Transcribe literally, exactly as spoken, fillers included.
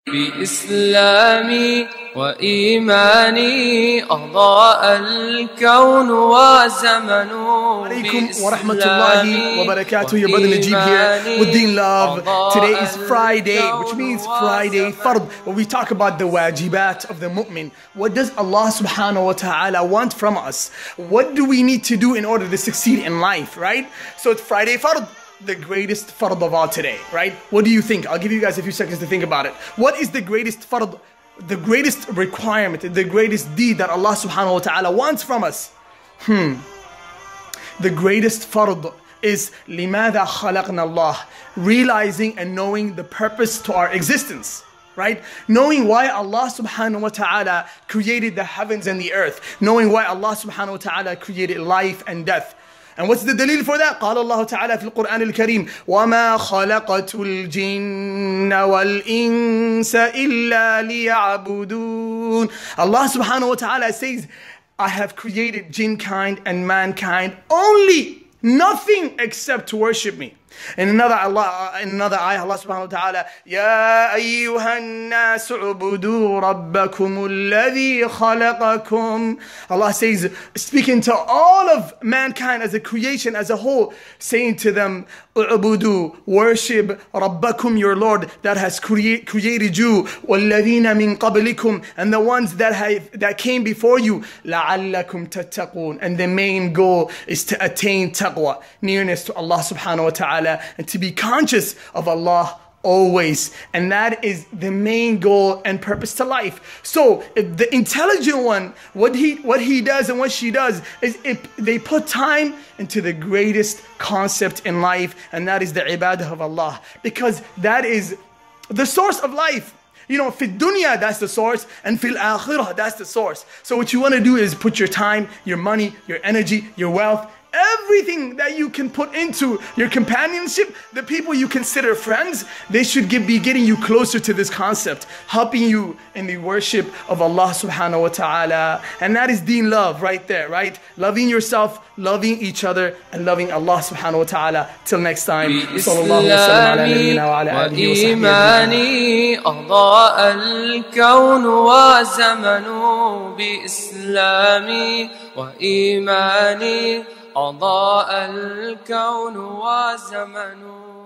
بإسلامي وإيماني أضاء الكون وزمن Alaikum wa rahmatullahi wa barakatuh. Your brother Najib here with Deen Love. Today is Friday, which means Friday Fard, where we talk about the wajibaat of the mu'min. What does Allah subhanahu wa ta'ala want from us? What do we need to do in order to succeed in life, right? So it's Friday Fard, the greatest fard of all today, right? What do you think? I'll give you guys a few seconds to think about it. What is the greatest fard, the greatest requirement, the greatest deed that Allah subhanahu wa ta'ala wants from us? Hmm. The greatest fard is لِمَاذَا خَلَقْنَا اللَّهِ, realizing and knowing the purpose to our existence, right? Knowing why Allah subhanahu wa ta'ala created the heavens and the earth. Knowing why Allah subhanahu wa ta'ala created life and death. And what's the dalil for that? قال الله تعالى في القرآن الكريم وَمَا خَلَقَتُ الْجِنَّ وَالْإِنسَ إِلَّا لِيَعْبُدُونَ. Allah subhanahu wa ta'ala says, I have created jinkind and mankind only, nothing except to worship me. In another Allah, in another ayah, Allah subhanahu wa ta'ala, Ya ayyuhan nas ubudu rabbakum alladhi khalaqakum. Allah says, speaking to all of mankind as a creation, as a whole, saying to them, ubudu, worship rabbakum, your Lord that has create, created you, walladhina min qablikum, and the ones that have that came before you, la'allakum tattaqun. And the main goal is to attain taqwa, nearness to Allah subhanahu wa ta'ala, and to be conscious of Allah always. And that is the main goal and purpose to life. So if the intelligent one, what he what he does and what she does is if they put time into the greatest concept in life, and that is the ibadah of Allah, because that is the source of life. You know, fil dunya, that's the source, and fil akhirah, that's the source. So what you want to do is put your time, your money, your energy, your wealth, everything that you can put into your companionship, the people you consider friends, they should get, be getting you closer to this concept, helping you in the worship of Allah subhanahu wa ta'ala. And that is Deen love right there, right? Loving yourself, loving each other, and loving Allah subhanahu wa ta'ala. Till next time. Sallallahu alayhi wa sallam. أضاء الكون وزمن